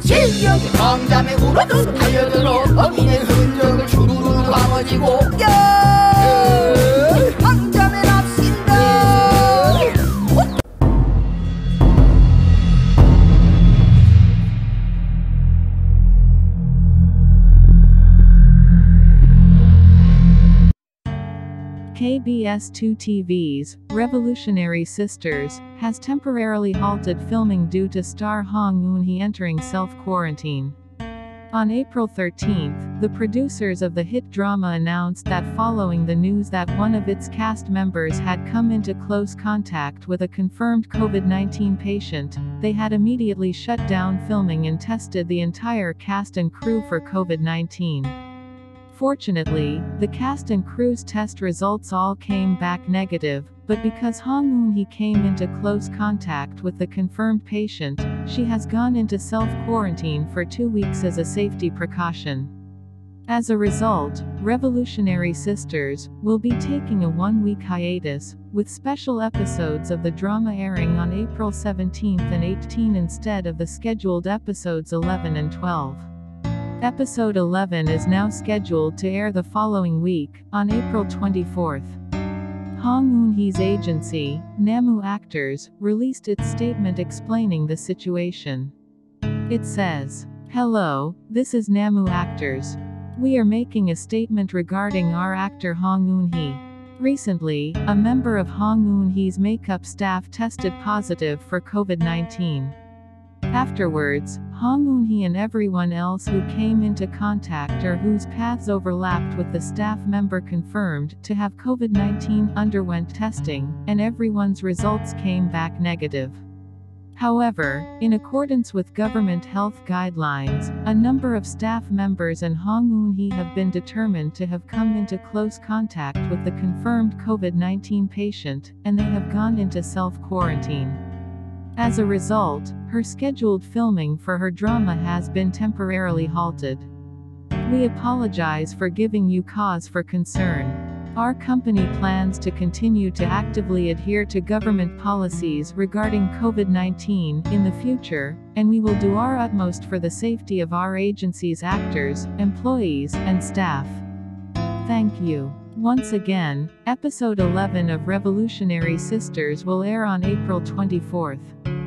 실력이 광담에 울어도 달려들어 범인의 흔적을 주르르 감아지고 광담에 납신다. KBS2 TV's Revolutionary Sisters has temporarily halted filming due to star Hong Eun Hee entering self-quarantine. On April 13th, the producers of the hit drama announced that following the news that one of its cast members had come into close contact with a confirmed COVID-19 patient, they had immediately shut down filming and tested the entire cast and crew for COVID-19. Fortunately, the cast and crew's test results all came back negative, but because Hong Eun Hee came into close contact with the confirmed patient, she has gone into self-quarantine for 2 weeks as a safety precaution. As a result, Revolutionary Sisters will be taking a 1-week hiatus, with special episodes of the drama airing on April 17th and 18 instead of the scheduled episodes 11 and 12. Episode 11 is now scheduled to air the following week, on April 24th. Hong Eun Hee's agency, Namu Actors, released its statement explaining the situation. It says, "Hello, this is Namu Actors. We are making a statement regarding our actor Hong Eun Hee. Recently, a member of Hong Eun Hee's makeup staff tested positive for COVID-19. Afterwards, Hong Eun Hee and everyone else who came into contact or whose paths overlapped with the staff member confirmed to have COVID-19 underwent testing, and everyone's results came back negative. However, in accordance with government health guidelines, a number of staff members and Hong Eun Hee have been determined to have come into close contact with the confirmed COVID-19 patient, and they have gone into self-quarantine. As a result, her scheduled filming for her drama has been temporarily halted. We apologize for giving you cause for concern. Our company plans to continue to actively adhere to government policies regarding COVID-19 in the future, and we will do our utmost for the safety of our agency's actors, employees, and staff. Thank you." Once again, episode 11 of Revolutionary Sisters will air on April 24th.